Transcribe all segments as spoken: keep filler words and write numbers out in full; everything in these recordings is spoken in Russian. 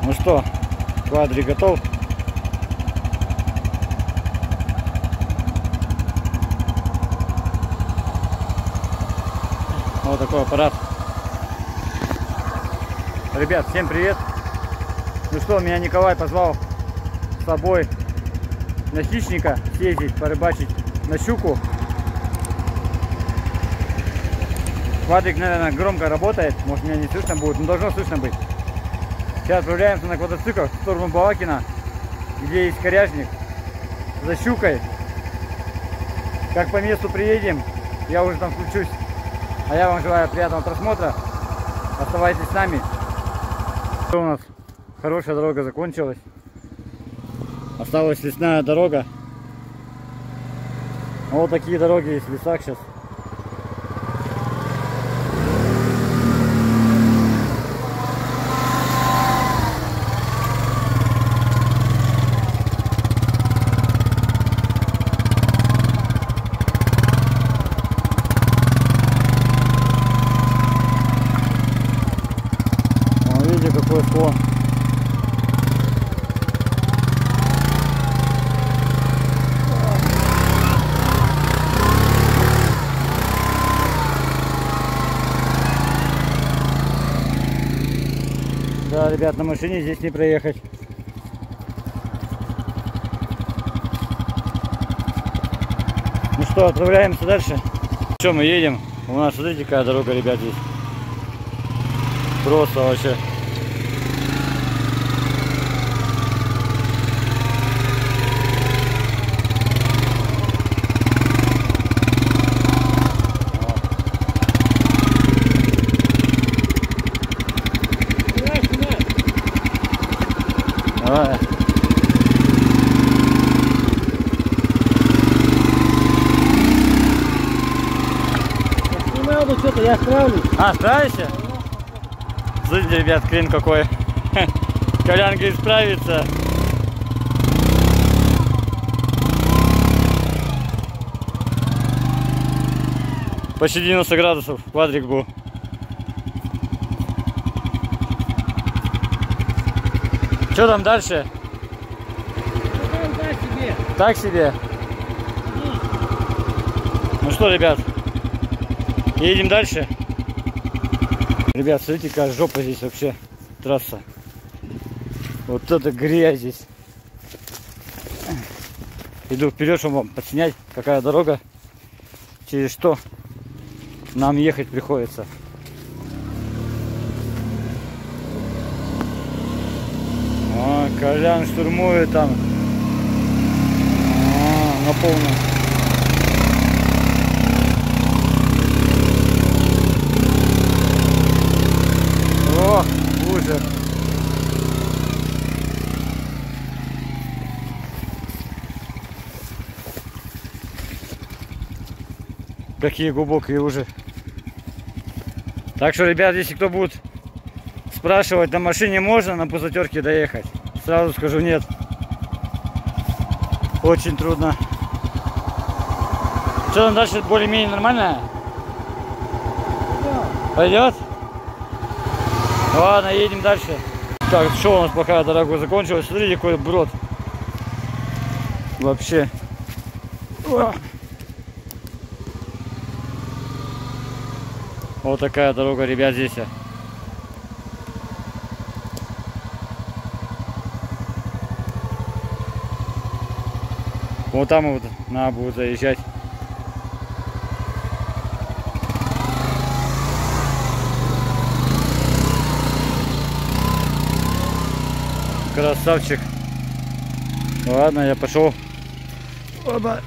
Ну что, квадрик готов? Вот такой аппарат. Ребят, всем привет. Ну что, меня Николай позвал с собой на хищника съездить, порыбачить на щуку. Квадрик, наверное, громко работает, может, меня не слышно будет, но должно слышно быть. Сейчас отправляемся на квадроциклах в сторону Балакина, где есть коряжник, за щукой. Как по месту приедем, я уже там включусь. А я вам желаю приятного просмотра. Оставайтесь с нами. У нас хорошая дорога закончилась. Осталась лесная дорога. Вот такие дороги есть в лесах сейчас. Какой склон. Да, ребят, на машине здесь не проехать. Ну что, отправляемся дальше. Что, мы едем? У нас, смотрите, какая дорога, ребят, здесь. Просто вообще. Давай. Не надо, что-то я справлюсь. А, справишься? Смотрите, ребят, крен какой. Колян говорит, справится. Почти девяносто градусов квадрик был. Что там дальше? Ну, так себе. Так себе? Ну что, ребят, едем дальше. Ребят, смотрите, какая жопа здесь вообще, трасса. Вот это грязь здесь. Иду вперед, чтобы вам подснять, какая дорога, через что нам ехать приходится. А, Колян штурмует там. А, на полном. О, ужас. Какие глубокие лужи. Так что, ребят, если кто будет спрашивать, на машине можно на пузатерке доехать, сразу скажу нет. Очень трудно. Что там дальше, более-менее нормально? Пойдет? Ладно, едем дальше. Так, что у нас пока дорога закончилась? Смотрите, какой брод. Вообще. О! Вот такая дорога, ребят, здесь. Вот там вот надо будет заезжать. Красавчик. Ладно, я пошел. Оба.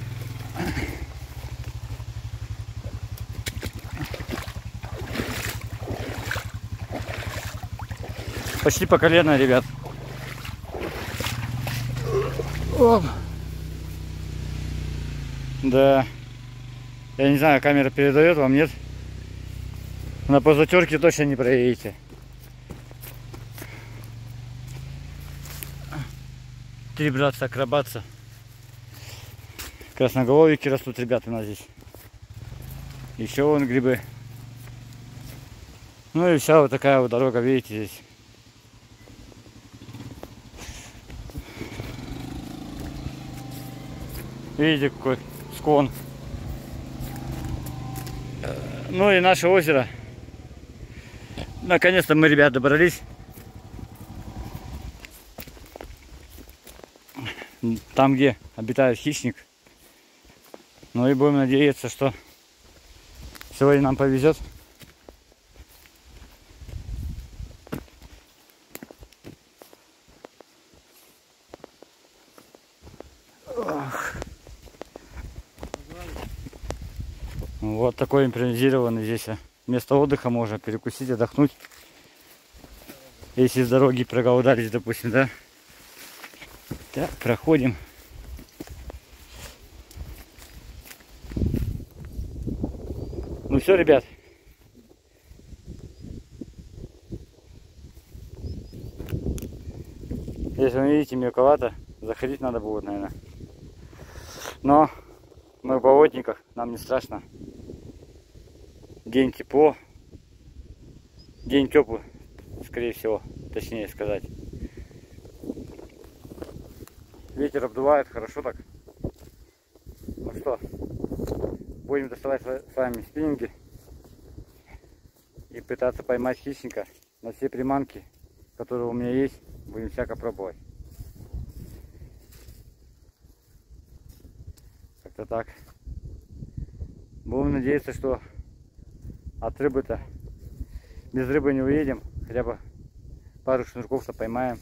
Почти по колено, ребят. Оп. Да. Я не знаю, камера передает вам, нет? На позатерке точно не проедете. Три братца акробатца. Красноголовики растут, ребята, у нас здесь. Еще вон грибы. Ну и вся вот такая вот дорога, видите, здесь. Видите, какой склон. Ну и наше озеро. Наконец-то мы, ребят, добрались. Там, где обитает хищник. Ну и будем надеяться, что сегодня нам повезет. Ох. Вот такой импровизированный здесь место отдыха, можно перекусить, отдохнуть. Если с дороги проголодались, допустим, да? Так, проходим. Ну все, ребят. Если вы видите, мелковато, заходить надо будет, наверное. Но мы в болотниках, нам не страшно. День тепло. День теплый, скорее всего, точнее сказать. Ветер обдувает, хорошо так. Ну что, будем доставать с вами спиннинги и пытаться поймать хищника на все приманки, которые у меня есть. Будем всяко пробовать. Как-то так. Будем надеяться, что от рыбы-то без рыбы не уедем. Хотя бы пару шнурков-то поймаем.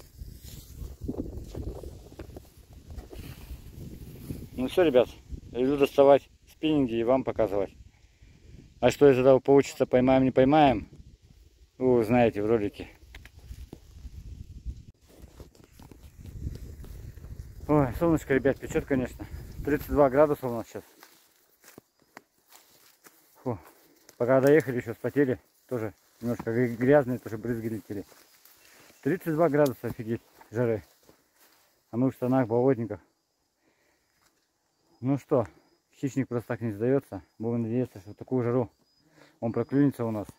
Ну все, ребят, иду доставать спиннинги и вам показывать. А что из этого получится, поймаем, не поймаем, вы узнаете в ролике. Ой, солнышко, ребят, печет, конечно. тридцать два градуса у нас сейчас. Фу. Пока доехали, еще вспотели. Тоже немножко грязные, тоже брызги летели. тридцать два градуса, офигеть, жары. А мы в штанах, болотниках. Ну что, хищник просто так не сдается. Будем надеяться, что в такую жару он проклюнется у нас.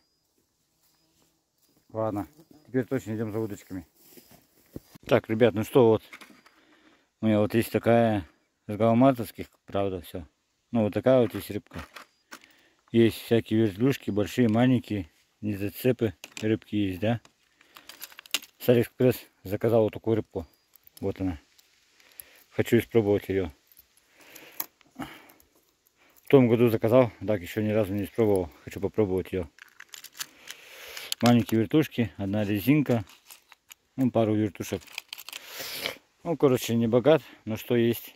Ладно, теперь точно идем за удочками. Так, ребят, ну что, вот у меня вот есть такая с гауматовских, правда, все. Ну вот такая вот есть рыбка. Есть всякие вертлюжки, большие, маленькие, не зацепы, рыбки есть, да. С Алиэкспресс заказал вот такую рыбку. Вот она. Хочу испробовать ее. В том году заказал, так еще ни разу не испробовал. Хочу попробовать ее. Маленькие вертушки, одна резинка, ну пару вертушек. Ну, короче, не богат, но что есть.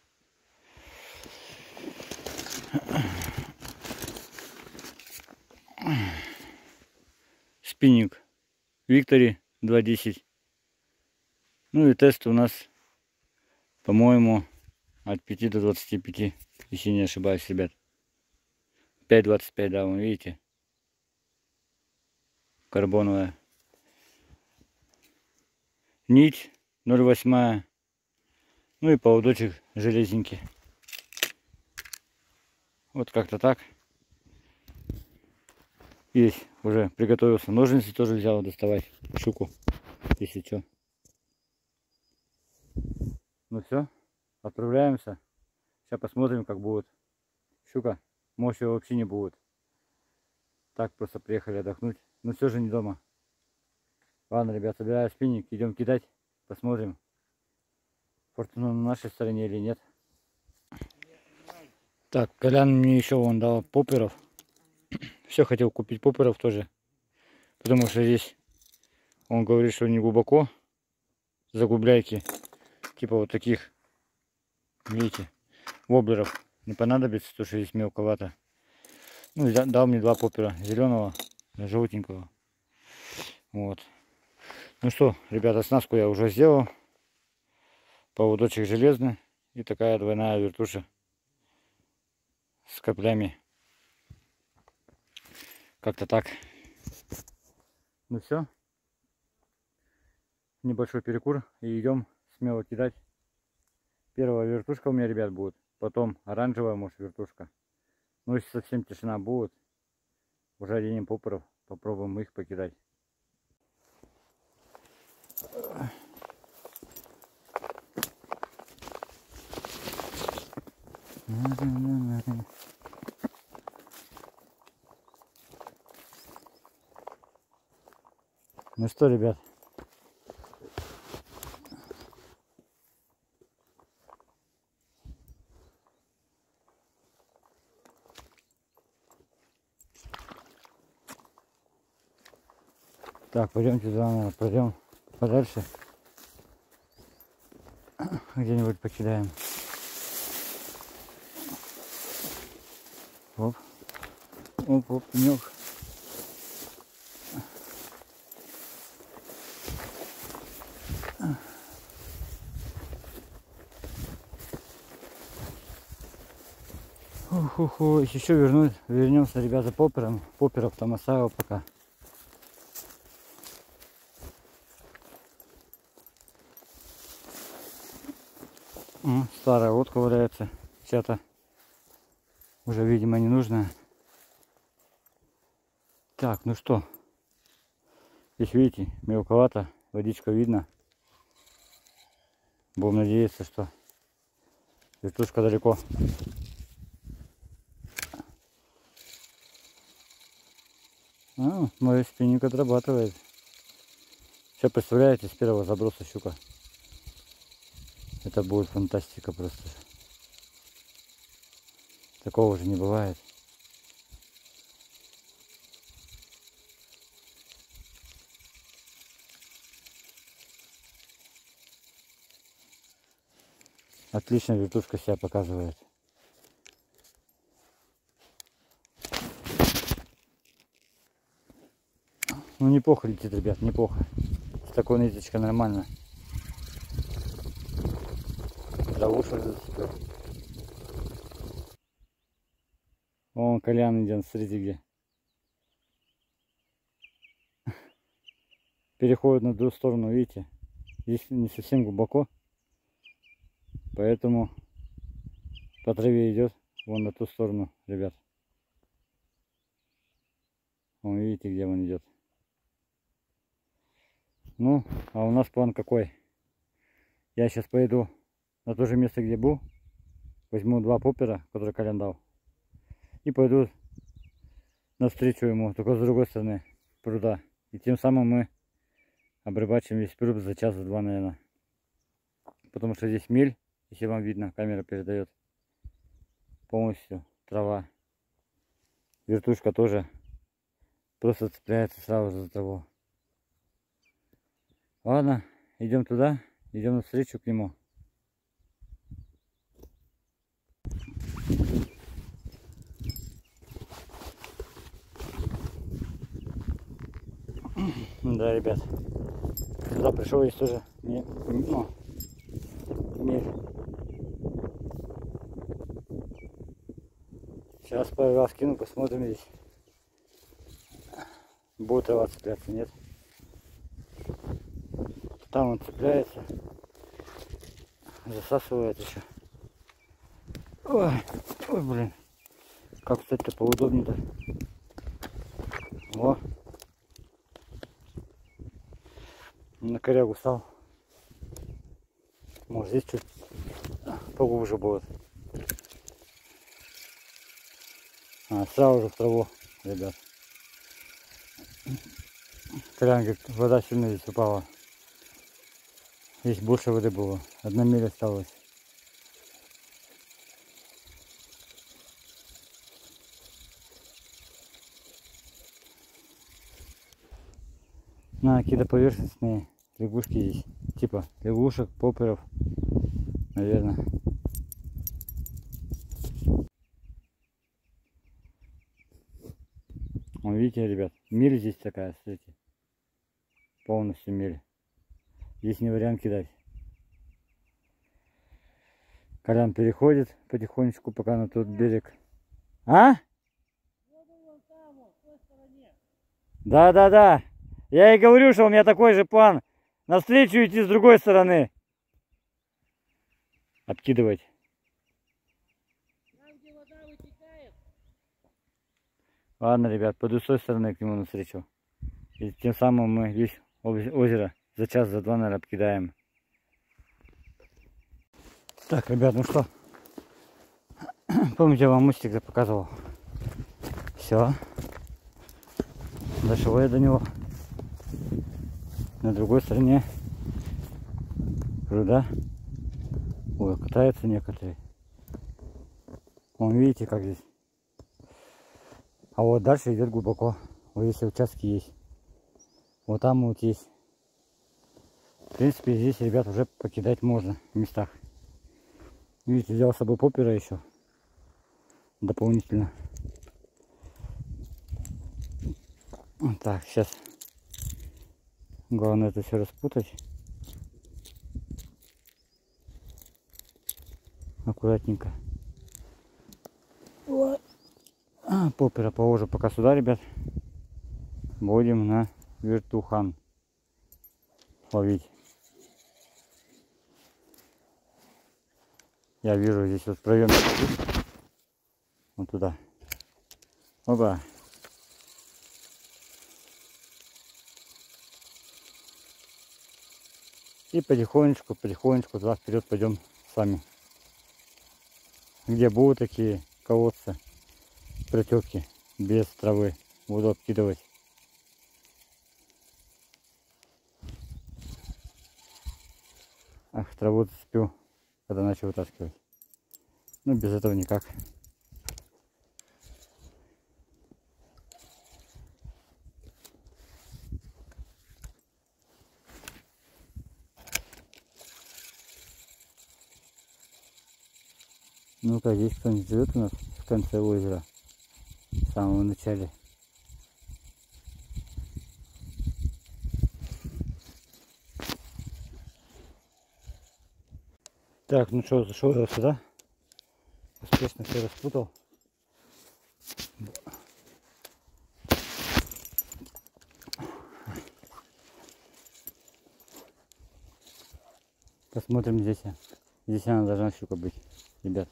Спиннинг Victory два десять. Ну и тест у нас, по-моему, от пяти до двадцати пяти, если не ошибаюсь, ребят. пять двадцать пять, да, вы видите. Карбоновая. Нить ноль восемь. Ну и поводочек железненький. Вот как-то так. Есть, уже приготовился. Ножницы тоже взял доставать. Щуку, если что. Ну все, отправляемся. Сейчас посмотрим, как будет щука. Может, ее вообще не будет. Так просто приехали отдохнуть. Но все же не дома. Ладно, ребят, собираю спиннинг, идем кидать. Посмотрим, фортуна на нашей стороне или нет. Так, Колян мне еще вон дал поперов. Все хотел купить поперов тоже. Потому что здесь он говорит, что не глубоко. Заглубляйки. Типа вот таких, видите, воблеров не понадобится, потому что здесь мелковато. Ну, дал мне два попера. Зеленого, желтенького. Вот. Ну что, ребята, оснастку я уже сделал. Поводочек железный. И такая двойная вертуша с каплями. Как-то так. Ну все. Небольшой перекур. И идем смело кидать. Первая вертушка у меня, ребят, будет. Потом оранжевая, может, вертушка. Ну, если совсем тишина будет, уже оденем попоров. Попробуем их покидать. Ну что, ребят, так, пойдемте заново, пойдем подальше, где-нибудь покидаем. Оп, оп, оп, пенек. Ху-ху-ху, еще вернуть, вернемся, ребята, попером, поперов там оставил пока. М, старая лодка валяется, чья-то уже, видимо, не нужная. Так, ну что, здесь, видите, мелковато, водичка видно. Будем надеяться, что вертушка далеко. А, мой спиннинг отрабатывает. Сейчас представляете, с первого заброса щука. Это будет фантастика просто. Такого же не бывает. Отлично вертушка себя показывает. Ну неплохо летит, ребят, неплохо. С такой ниточкой нормально. Травушек зацепил. Вон Колян идет, смотрите где. Переходит на другую сторону, видите. Здесь не совсем глубоко. Поэтому по траве идет вон на ту сторону, ребят. Вон видите, где он идет. Ну, а у нас план какой? Я сейчас поеду на то же место, где был. Возьму два поппера, которые Колян дал. И пойду навстречу ему, только с другой стороны пруда. И тем самым мы обрыбачим весь пруд за час, за два, наверное. Потому что здесь мель, если вам видно, камера передает. Полностью трава. Вертушка тоже просто цепляется сразу за траву. Ладно, идем туда, идем навстречу к нему. Да, ребят, сюда пришел, есть тоже не, ну, мель. Сейчас пару раз кину, посмотрим здесь. Будет трава цепляться, нет? Там он цепляется, засасывает еще. Ой, ой, блин, как кстати-то поудобнее-то. О, на корягу стал. Может здесь чуть поглубже будет. А, сразу же в траву, ребят. Колян говорит, вода сильно здесь упала. Здесь больше воды было. Одна миля осталась. На, какие-то поверхностные лягушки здесь. Типа лягушек, попперов. Наверное. Вон, видите, ребят, мель здесь такая, смотрите. Полностью мель. Здесь не вариант кидать. Колян переходит потихонечку пока на тот берег. А? Да, да, да. Я и говорю, что у меня такой же план. Навстречу идти с другой стороны. Откидывать. Там, где вода вытекает. Ладно, ребят, пойду с той стороны к нему навстречу. И тем самым мы весь озеро за час, за два, наверное, обкидаем. Так, ребят, ну что, Помните, я вам мостик показывал. Все. Дошел я до него. На другой стороне пруда. Ой, катаются некоторые. Вон, видите, как здесь. А вот дальше идет глубоко. Вот если участки есть. Вот там вот есть. В принципе, здесь, ребят, уже покидать можно в местах. Видите, взял с собой поппера еще. Дополнительно. Так, сейчас. Главное это все распутать. Аккуратненько. А, поппера положу пока сюда, ребят. Будем на вертухан ловить. Я вижу здесь вот проем. Вот туда. Опа. И потихонечку, потихонечку туда вперед пойдем сами. Где будут такие колодцы, протеки без травы, буду обкидывать. Ах, траву зацепил, когда начал вытаскивать. Ну, без этого никак. Ну-ка, здесь кто-нибудь живет у нас в конце озера, в самом начале. Так, ну что, зашел я сюда. Успешно все распутал. Посмотрим здесь. Здесь она должна щука быть, ребят.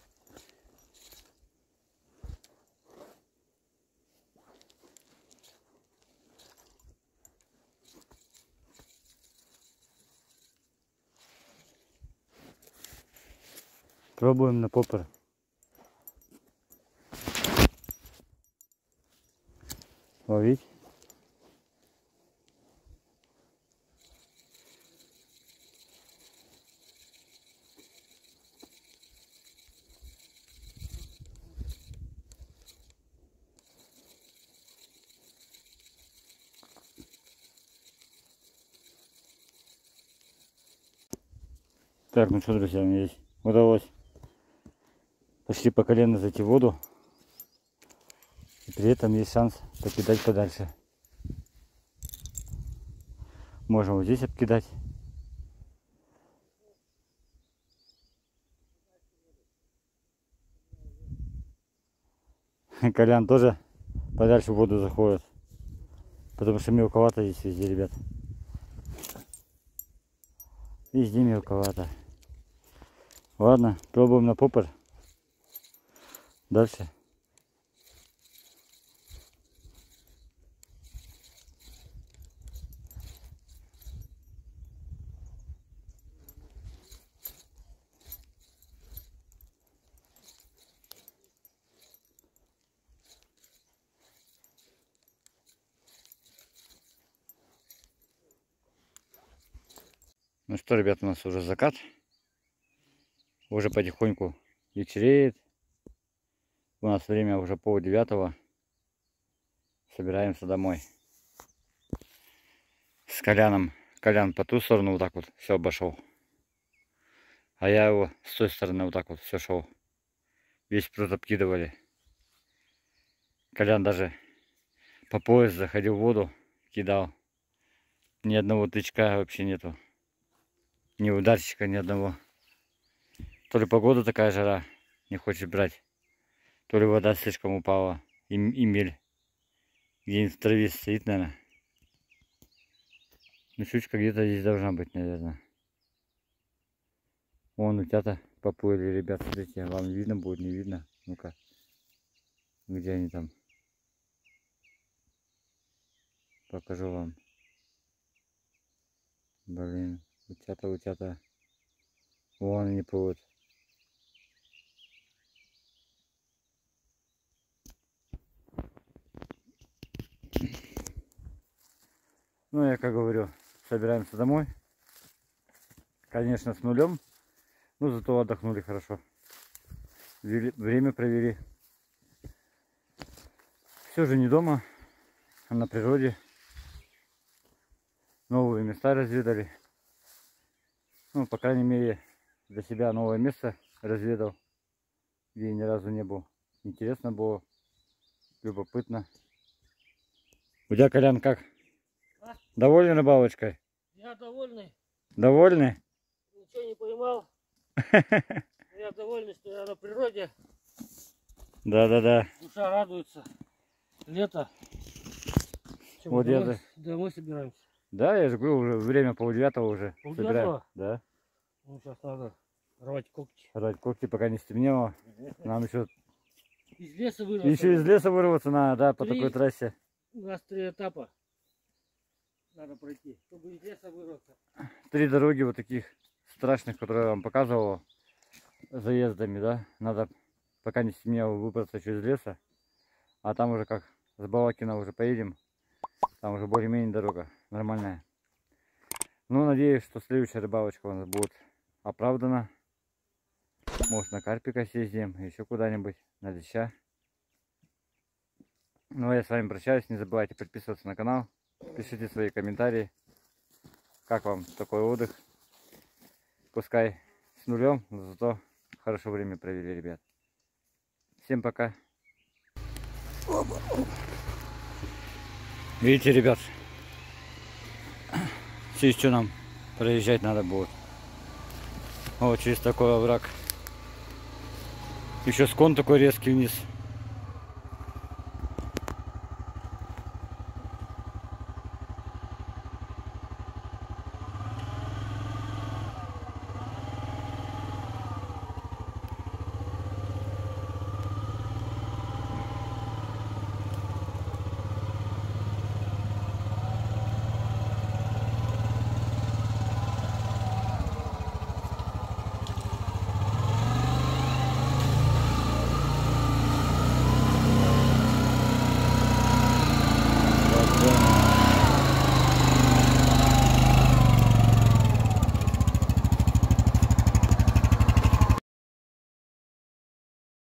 Пробуем на поппер. Ловить. Так, ну что, друзья, мне здесь удалось почти по колено зайти в воду. И при этом есть шанс покидать подальше. Можем вот здесь обкидать. Колян тоже подальше в воду заходит. Потому что мелковато здесь везде, ребят. Везде мелковато. Ладно, пробуем на поппер. Дальше. Ну что, ребята, у нас уже закат. Уже потихоньку вечереет. У нас время уже пол девятого. Собираемся домой. С Коляном. Колян по ту сторону вот так вот все обошел. А я его с той стороны вот так вот все шел. Весь пруд обкидывали. Колян даже по пояс заходил в воду, кидал. Ни одного тычка вообще нету. Ни ударчика, ни одного. То ли погода такая жара, не хочет брать. То ли вода слишком упала. И, и мель. Где-нибудь в траве стоит, наверное. Ну, щучка где-то здесь должна быть, наверное. Вон утята поплыли, ребят, смотрите. Вам видно будет, не видно? Ну-ка. Где они там? Покажу вам. Блин, утята, утята. Вон они плывут. Ну, я как говорю, собираемся домой. Конечно, с нулем. Но зато отдохнули хорошо. Время провели. Все же не дома, а на природе. Новые места разведали. Ну, по крайней мере, для себя новое место разведал, где я ни разу не был. Интересно было, любопытно. У тебя, Колян, как? А? Довольный рыбалочкой? Я довольный. Довольный? Ничего не поймал. Я довольный, что я на природе. Да-да-да. Душа радуется. Лето. Чем Вот я домой, за- домой собираемся. Да, я же говорю, уже время полдевятого уже. Полдевятого? Собираем. Да. Ну, сейчас надо рвать когти. Рвать когти, пока не стемнело. Нам еще, Из леса вырваться. еще из леса вырваться надо, да, по Три. такой трассе. У нас три этапа надо пройти, чтобы из леса вырваться. Три дороги вот таких страшных, которые я вам показывал, заездами, да. Надо, пока не стемнело, выбраться через леса. А там уже как с Балакина уже поедем. Там уже более-менее дорога нормальная. Ну, надеюсь, что следующая рыбалочка у нас будет оправдана. Может, на карпика съездим, еще куда-нибудь, на леща. Ну, а я с вами прощаюсь. Не забывайте подписываться на канал. Пишите свои комментарии. Как вам такой отдых? Пускай с нулем, но зато хорошо время провели, ребят. Всем пока. Видите, ребят, через что нам проезжать надо будет. Вот через такой овраг. Еще склон такой резкий вниз.